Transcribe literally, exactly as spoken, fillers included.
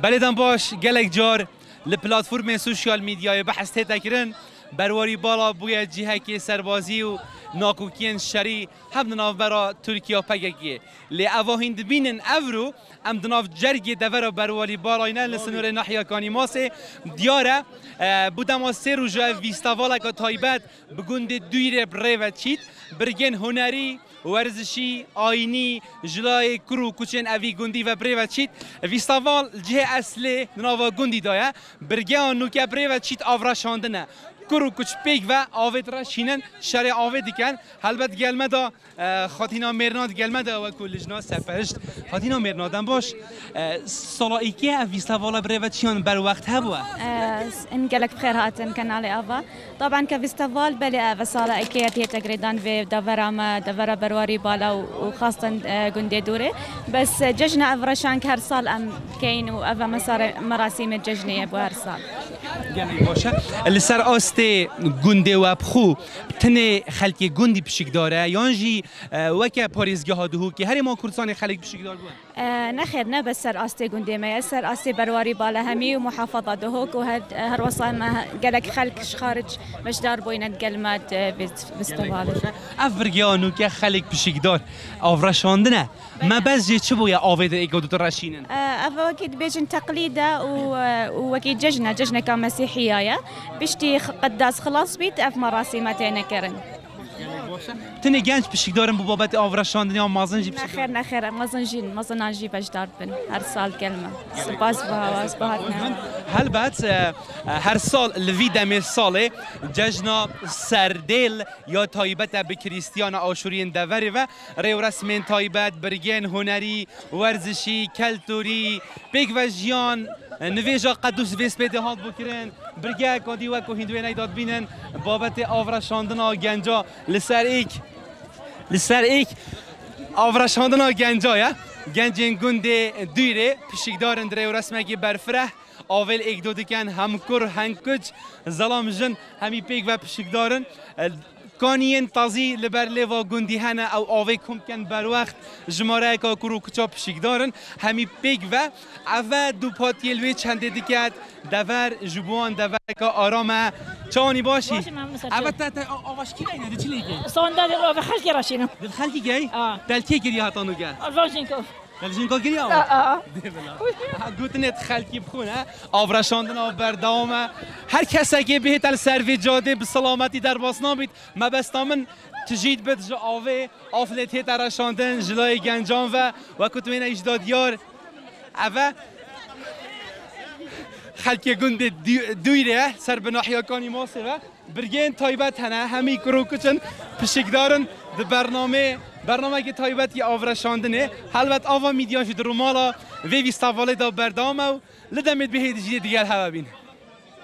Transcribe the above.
بلدان باش گلک جار لپلاتفورم سوشیال میدیای بحث تکرن برواری بالا بوی جهه که سربازی و ناکوکین شری هم دناف برا ترکیه پگگیه لی اواهند بینن اورو ام دناف جرگی دورا برواری بالا اینا لسنور ناحیه کانی ماسه دیاره بودم سه روزه ویستاوالا که تایبت بگند دویر بریو چید برگن هنری ورزشی آینی جلای کرو کوچن اوی گندی و بریو چید ویستاوال جه اصلی دناوا گندی دایه برگن نوکه بریو چید آورشاندنه کرو کچ پیک و آوید را شینن شر آوید کن البته گلمه دا خاتینا مرناد گلمه دا و کلجنا سپشت خاتینا مرنادم باش سالایی که ویستاوالا بریوتشیان بر وقت هبوا ان گلک بخیر هاتن کانال آوا طبعا كفيستافال بلي آوا سالایی که هي تقريبا في دورا دورا برواري بالا وخاصة جندي دوري بس ججنا افرشان كهر سال ام كاين وافا مسار مراسم الججنيه بهر سال جميل باشه اللي سر است گنده و بخو تنه خلک گندی پشک داره یانجی وکه پاریزگاه ها دهو که هر ما کردستان خلک پشک دار بود نخیر نه بس سر است گنده ما سر است برواری بالا همی و محافظه دهوک و هر وصل ما گلک خلک خارج مشدار بوینت گلمت بستوال افرگیانو که خلک پشک دار آورشاندنه ما بس جه چه بویا آوید ایگودو راشینن افا وكيد بيجن تقليده ووكيد ججنا ججنا كمسيحية بيشتي قداس خلاص بيت اف مراسمتين كرن تنه گنج پشک دارن بو بابت آورشاندنی ها مازنجی پشک نخیر نخیر مازنجی مازنجی بجدار بن هر سال کلمه سپاس بهواس بهاتنا هل بات هر سال لوی دم سال ججنا سردل یا تایبت به کریستیان آشورین دوری و ریو رسمین تایبت برگن هنری ورزشی کلتوری پیک و جیان نویجا قدوس ویس پیده هات بکرن برگه کادی و که هندوی نیداد بینن بابت آورشاندنا گنجا لسر ایک لسر ایک آورشاندنا گنجا یا گنجین گنده دویره پشکدارن دره و رسمه برفره اول ایک دو دکن هم کر هم کج ظلام جن همی پیک و پشکدارن کانین تازی لبر لیوا گندی هنه او آوی کم کن بر وقت جماره که کرو کچا پشک دارن همی پیک و اوه دو پاتیلوی چنده دکت دور جبوان دور که آرامه چانی باشی؟ اوه تا تا آواش کی لینه؟ چی لیگه؟ سوندا دل آوه خلکی راشینم دل خلکی گی؟ آه دل کی گری هاتانو گه؟ الوانجینکو الوانجینکو گری آوه؟ آه آه گوتنت خلکی بخونه آورشاندن آو بردامه هر کسی که به تل سروی جاده به سلامتی در باسنا بید ما بستامن تجید بد جا آوه آفلت هی ترشاندن جلای گنجان و و کتوین اجدادیار اوه خلکی گنده دویره سر به ناحیه کانی ماسه و برگین تایبت هنه همی کرو کچن پشک دارن ده برنامه برنامه که تایبتی آورشاندنه البته آوا میدیان شد رومالا وی ویستاواله دا بردامه و لدمت به هیچ دیگر هوا بین